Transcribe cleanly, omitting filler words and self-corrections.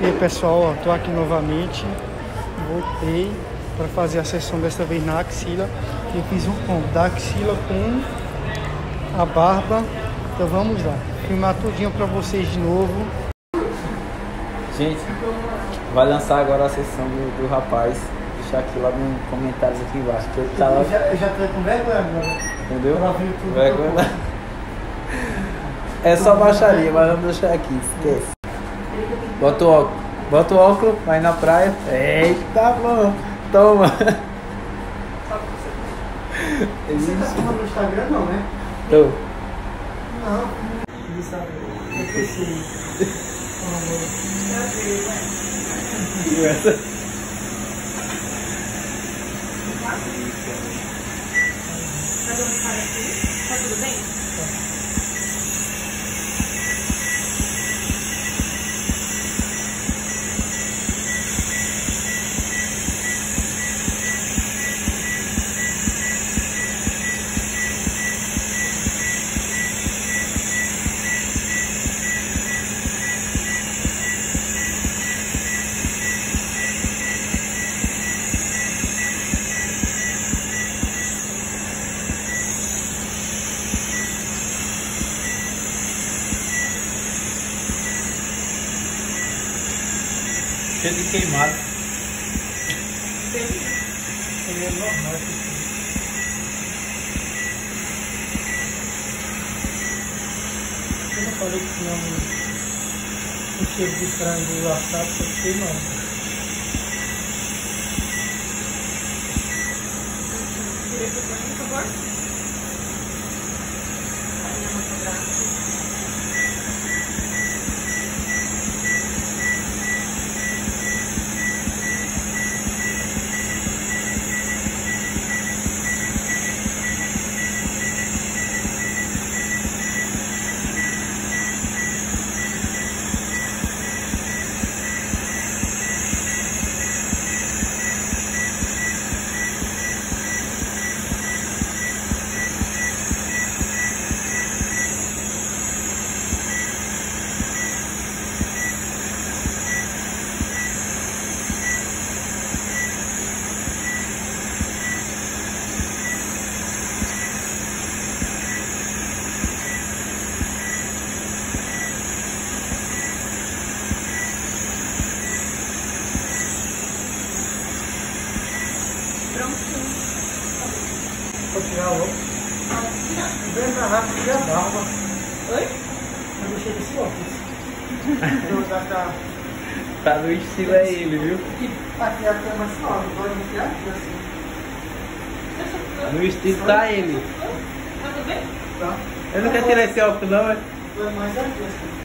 E aí pessoal, ó, tô aqui novamente. Voltei para fazer a sessão dessa vez na axila. Eu fiz um combo da axila com a barba. Então vamos lá, filmar tudinho para vocês de novo. Gente, vai lançar agora a sessão do rapaz. Deixa aqui lá nos comentários aqui embaixo. Que ele tá lá... Eu já tô com vergonha agora. Entendeu? Tudo Vergonha. É só baixaria, mas vamos deixar aqui, esquece. Bota o óculos. Bota o óculos, vai na praia. Eita, mano. Toma. Você tá filmando no Instagram não, né? Tô. Não. Não sabe. Eu preciso. Essa. Tá tudo bem? Cheio de queimado. É normal. Eu não falei que tinha um cheiro de frango assado, só que queimado. Por favor. Vou tirar o outro. Vem pra rápido e a barba. Oi? Eu gostei desse óculos. Tá no estilo é ele, viu? Aqui a cama assim, ó. Não pode enfiar aqui assim. No estilo tá ele. Tá tudo bem? Tá? Eu nunca tirei esse óculos não, é? Foi mais aqui assim.